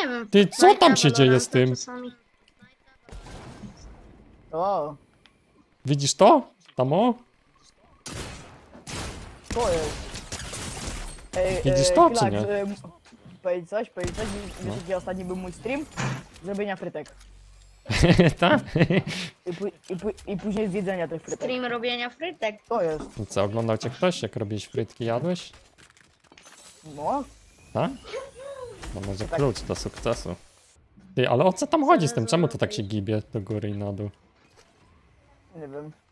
nie wiem. Ty, co tam się dzieje z tym? Czasami. O, Widzisz to? Tam o? to jest. Ej, Widzisz to, czy Filak, nie? Powiedzieć coś, wiesz No. jaki ostatni był mój stream? Zrobienia frytek. Tak? I później zjedzenia tych frytek. Stream robienia frytek. To jest. I co, oglądał cię ktoś, jak robiłeś frytki, jadłeś? No, Tak? No może klucz do sukcesu. Ty, ale o co tam chodzi z tym? Czemu to tak się gibie do góry i na dół? nie wiem.